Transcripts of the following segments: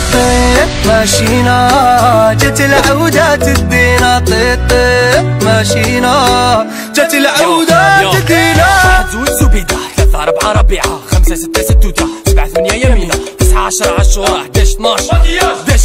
ماشينا جت العودة تدينا طيط ماشينا جت العودة تدينا. واحد زوج زبيدة 3 4 ربيعة 5 6 6 7 8 يمينة 9 10 عاشوراء 11 12 11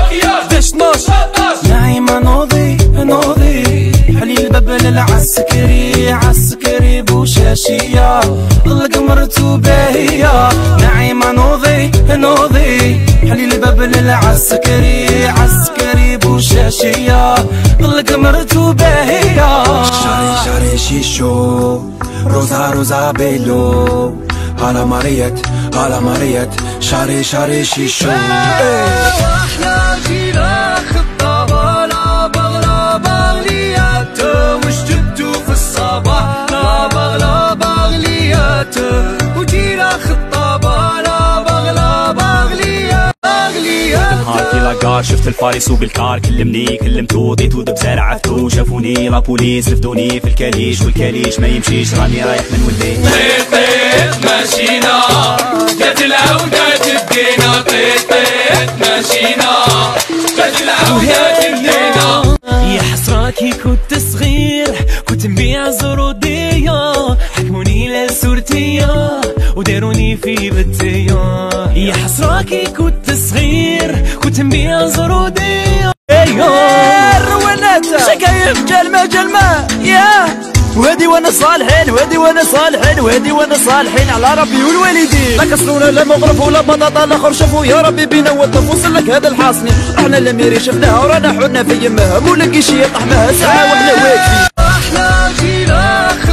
12 نايمة نوضي حلي الباب للعسكري عسكري بوشاشية القمر باهية. نايمة نوضي حلي الباب للعسكري عسكري بوشاشية القمر باهية. شاري شيشو روزا بيلو هلا مريت شاري شيشو. واحنا جينا خطابة لا بغليات وش جبتوا في الصباح لا بغليات وجينا خطابة لا بغليات. نهار كي لاكار شفت الفارس وبالكار كلمتو ضيتو دبزار عثتو شافوني لابوليس رفدوني في الكاليش والكاليش ما يمشيش راني رايح من ولدي. طيط ماشينا جات العودة تدينا طيط ماشينا جات العودة تدينا. يا حسراكي كنت صغير كنت نبيع زرودية حكموني لصورتية وداروني في بتية. يا حسراكي كنت صغير كنت نبيع زرودية الروانات شكايف جلمة يا وهدي وانا صالحين وهدي صالحين على ربي والوالدين. لا كسرونا لا مغرب ولا بطاطا لا خرشف يا ربي بينا وطف وصل لك هذا الحاصني. احنا لميري شفناها ورانا حنا في يمها مو لقي شي طحمها ساعة واحنا واقفين. احنا جينا